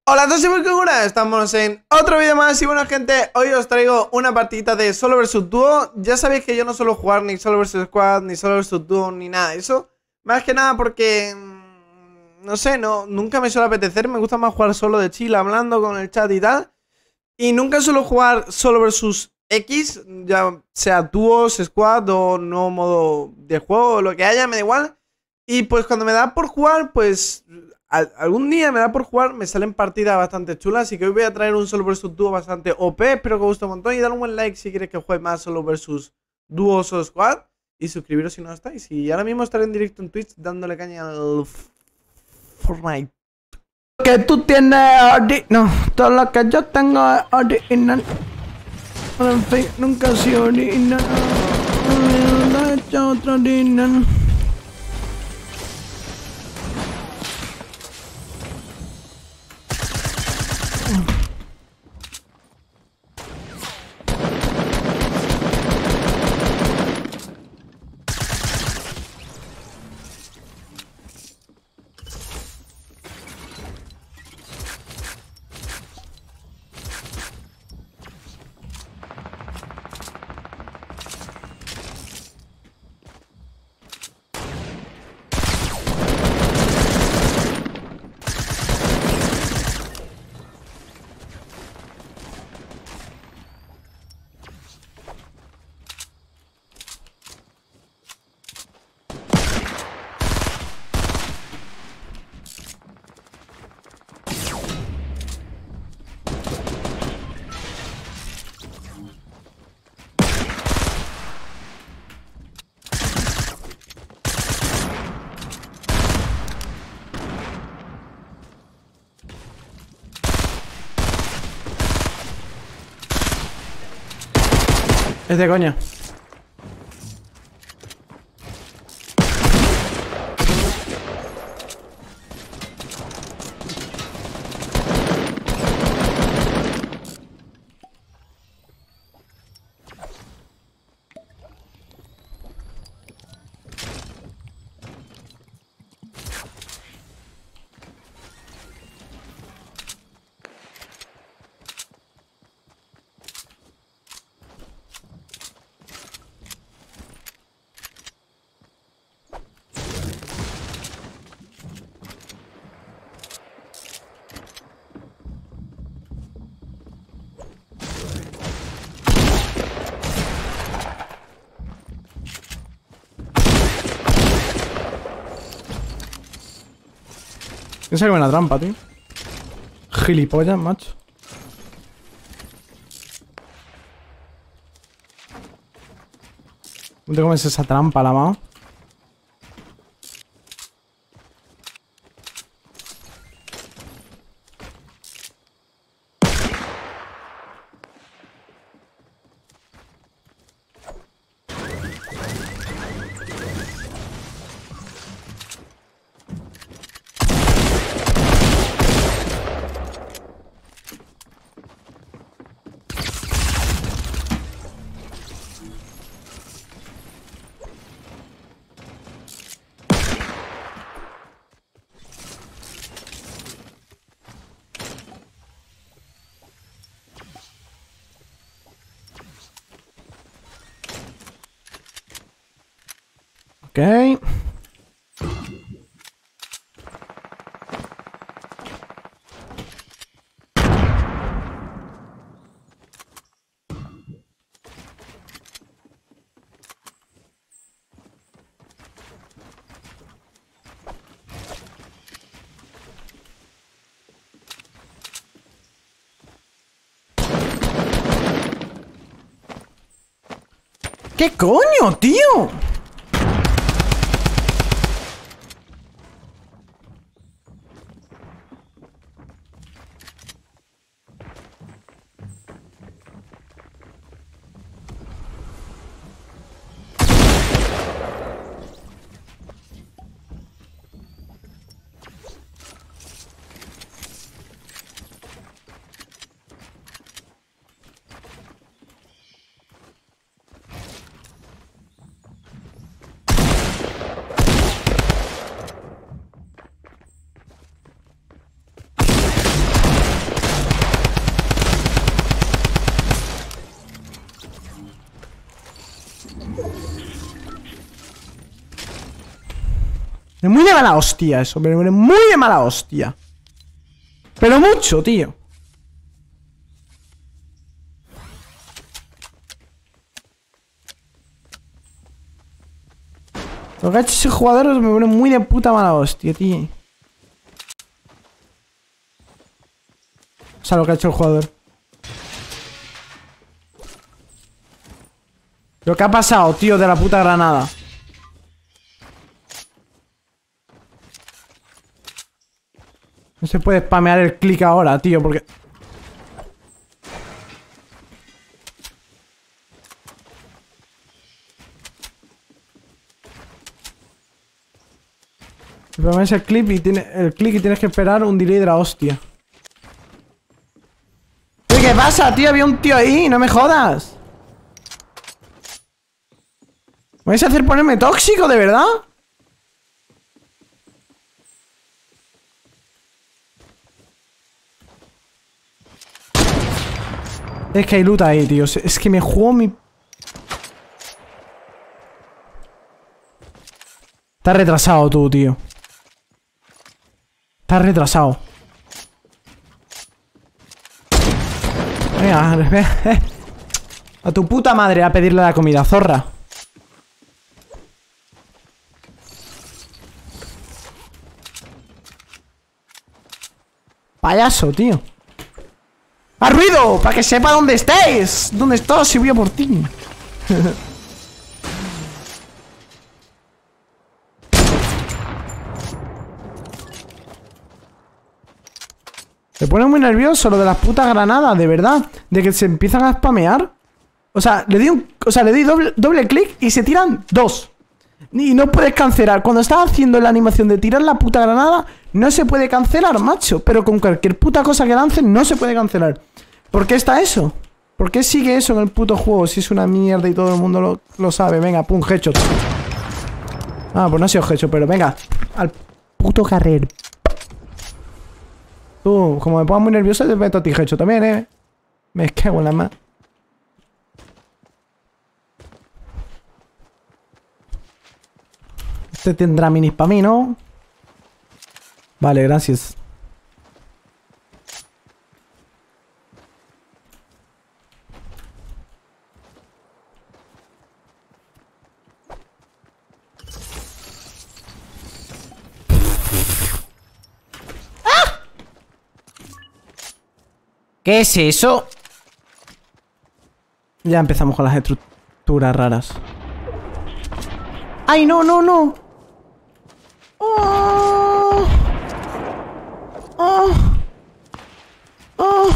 Hola a todos y muy buenas, estamos en otro vídeo más y bueno gente, hoy os traigo una partidita de solo vs dúo. Ya sabéis que yo no suelo jugar ni solo vs squad, ni solo vs dúo, ni nada de eso. Más que nada porque, no sé, nunca me suele apetecer, me gusta más jugar solo de chill, hablando con el chat y tal. Y nunca suelo jugar solo versus X, ya sea dúos, squad o no modo de juego o lo que haya, me da igual. Y pues cuando me da por jugar, pues algún día me da por jugar, me salen partidas bastante chulas. Así que hoy voy a traer un solo versus dúo bastante OP, espero que os guste un montón. Y dale un buen like si quieres que juegue más solo versus dúos o squad. Y suscribiros si no estáis. Y ahora mismo estaré en directo en Twitch dándole caña al Fortnite. Que tú tienes no, todo lo que yo tengo es original. Pero en fin, nunca he sido original. No he hecho otro original. Es de coña. Piensa que me la trampa, tío. Gilipollas, macho. ¿Cómo te comes esa trampa, la mano? Ok. ¿Qué coño, tío? Es muy de mala hostia eso, pero muy de mala hostia. Pero mucho, tío. Lo que ha hecho ese jugador me pone muy de puta mala hostia, tío. O sea, lo que ha hecho el jugador. Lo que ha pasado, tío, de la puta granada. No se puede spamear el clic ahora, tío, porque... Spameas el clip y tienes que esperar un delay de la hostia. ¿Qué pasa, tío? Había un tío ahí, no me jodas. ¿Me vais a hacer ponerme tóxico, de verdad? Es que hay loot ahí, tío. Es que me juego mi... Estás retrasado tú, tío. Estás retrasado. Venga, a tu puta madre a pedirle la comida, zorra. Payaso, tío. ¡Haz ruido! ¡Para que sepa dónde estáis! ¿Dónde estás? Si voy a por ti. Me pone muy nervioso lo de las putas granadas, de verdad. De que se empiezan a spamear. O sea, le di doble clic y se tiran dos. Y no puedes cancelar. Cuando estás haciendo la animación de tirar la puta granada, no se puede cancelar, macho. Pero con cualquier puta cosa que lancen, no se puede cancelar. ¿Por qué está eso? ¿Por qué sigue eso en el puto juego si es una mierda y todo el mundo lo sabe? Venga, pum, headshot. Ah, pues no ha sido headshot, pero venga. Al puto carrer. Tú, como me pongo muy nervioso, te meto a ti headshot también, Me cago en la mano. Este tendrá minis para mí, ¿no? Vale, gracias. ¡Ah! ¿Qué es eso? Ya empezamos con las estructuras raras. ¡Ay, no, no, no! ¡Oh! ¡Oh! ¡Oh!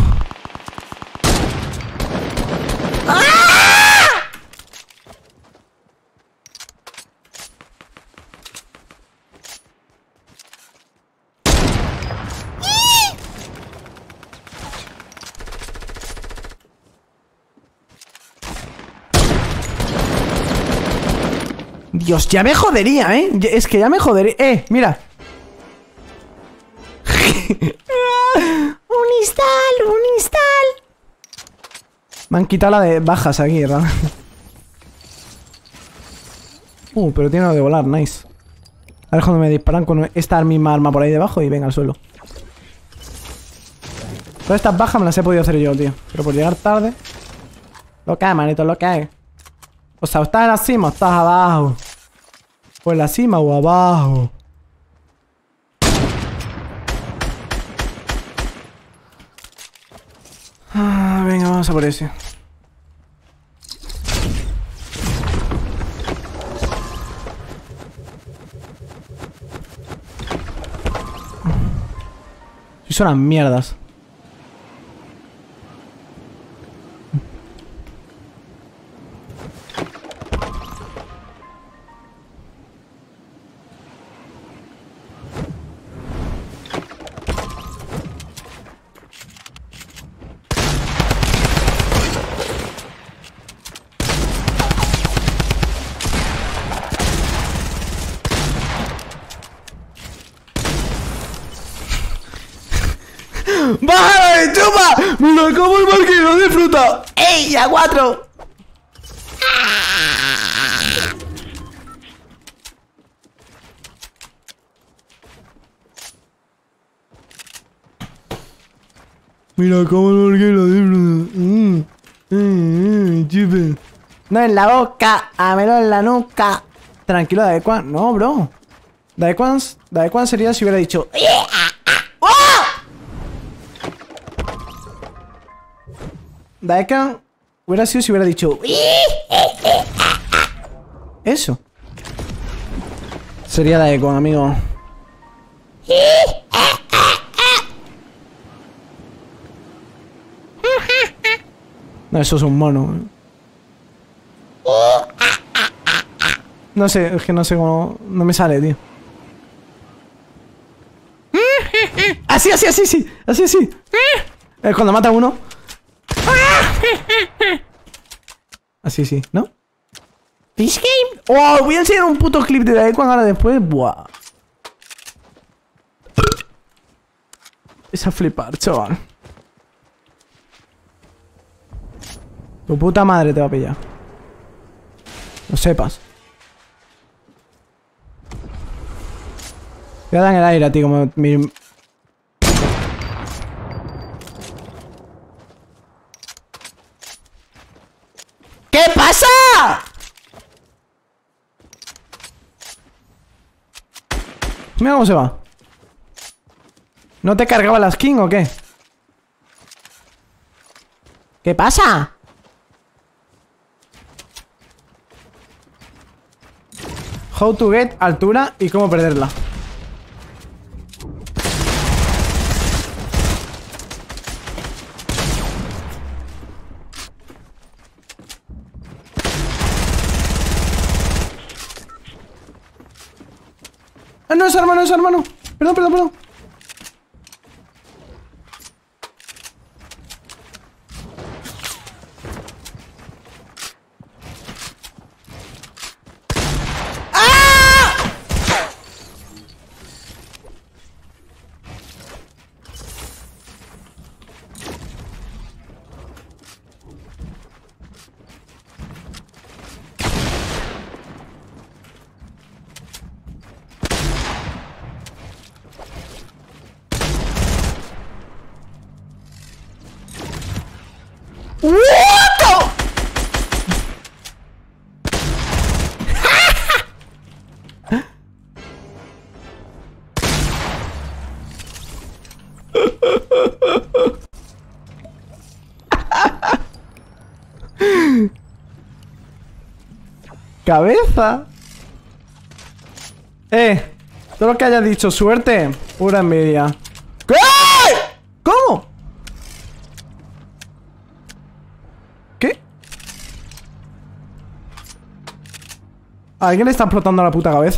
¡Ah! Dios, ya me jodería, ¿eh? Es que ya me jodería. Mira. Un install. Me han quitado la de bajas aquí, ¿verdad? Pero tiene lo de volar, nice. A ver cuando me disparan con esta misma arma por ahí debajo y venga al suelo. Todas estas bajas me las he podido hacer yo, tío. Pero por llegar tarde. Lo que hay, manito, lo que hay. O sea, ¿estás en la cima o estás abajo? ¿O en la cima o abajo? Ah, venga, vamos a por ese. Si son las mierdas. ¡Bájale, chupa! ¡Me lo como el marquero de fruta! ¡Ey, a 4! Mira cómo lo disfruto. Chupe. No en la boca, hámelo en la nuca. Tranquilo, Daequan. No, bro. Daequan sería si hubiera dicho. Daequan hubiera sido si hubiera dicho. Eso. Sería Daequan, amigo. No, eso es un mono. No sé, es que no sé cómo... No me sale, tío. Así, así, así, sí. Así, así. Es cuando mata a uno. Así, sí, ¿no? This game. Oh, voy a enseñar un puto clip de Daequan ahora después. Buah. Es a flipar, chaval. Tu puta madre te va a pillar. Lo sepas. Queda en el aire, tío, como mi... ¿Qué pasa? Mira cómo se va. ¿No te cargaba la skin o qué? ¿Qué pasa? How to get altura y cómo perderla. Ah, no es hermano, es hermano. Perdón, perdón, perdón. Cabeza. Todo lo que hayas dicho, suerte. Pura envidia. ¿Qué? ¿Cómo? ¿Qué? ¿A alguien le está explotando la puta cabeza?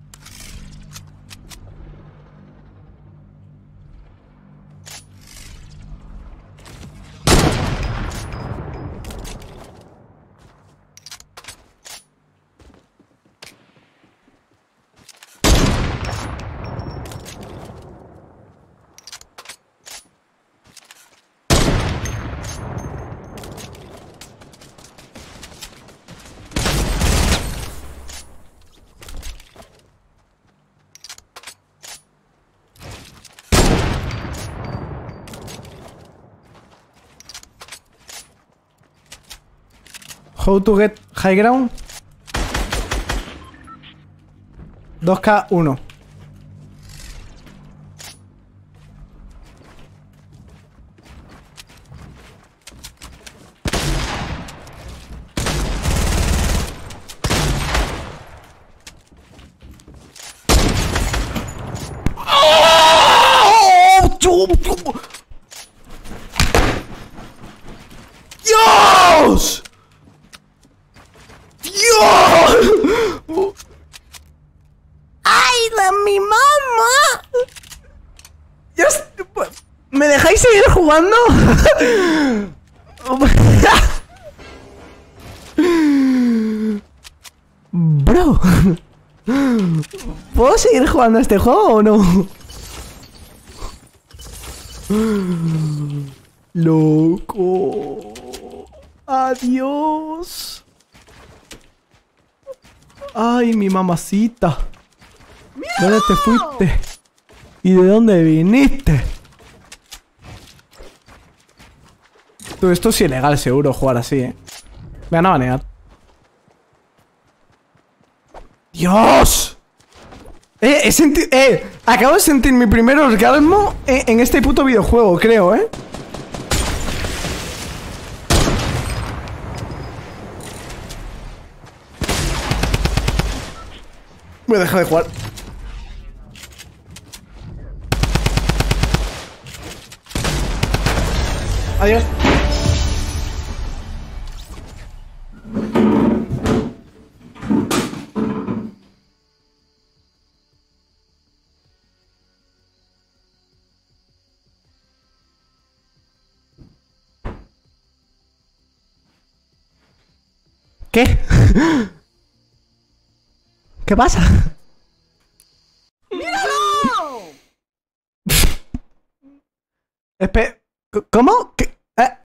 How to get high ground. 2K1. ¡Dios! ¡Ay, mi mamá! ¿Me dejáis seguir jugando? Bro, ¿puedo seguir jugando a este juego o no? Loco. Adiós. Ay, mi mamacita. ¿Dónde te fuiste? ¿Y de dónde viniste? Tú, esto es ilegal seguro jugar así, Me van a banear. ¡Dios! Acabo de sentir mi primer orgasmo en este puto videojuego, creo, Voy a dejar de jugar. Adiós. ¿Qué? ¿Qué pasa? ¡Míralo! ¿Cómo? ¿Qué?